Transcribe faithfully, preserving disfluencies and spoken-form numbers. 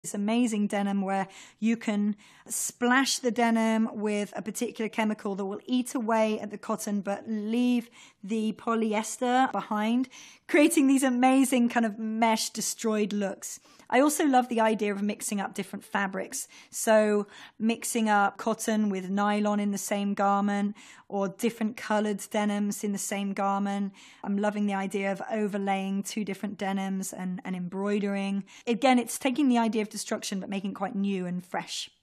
This amazing denim where you can splash the denim with a particular chemical that will eat away at the cotton but leave the polyester behind, creating these amazing kind of mesh destroyed looks. I also love the idea of mixing up different fabrics. So mixing up cotton with nylon in the same garment, or different colored denims in the same garment. I'm loving the idea of overlaying two different denims and, and embroidering. Again, it's taking the idea of destruction but making it quite new and fresh.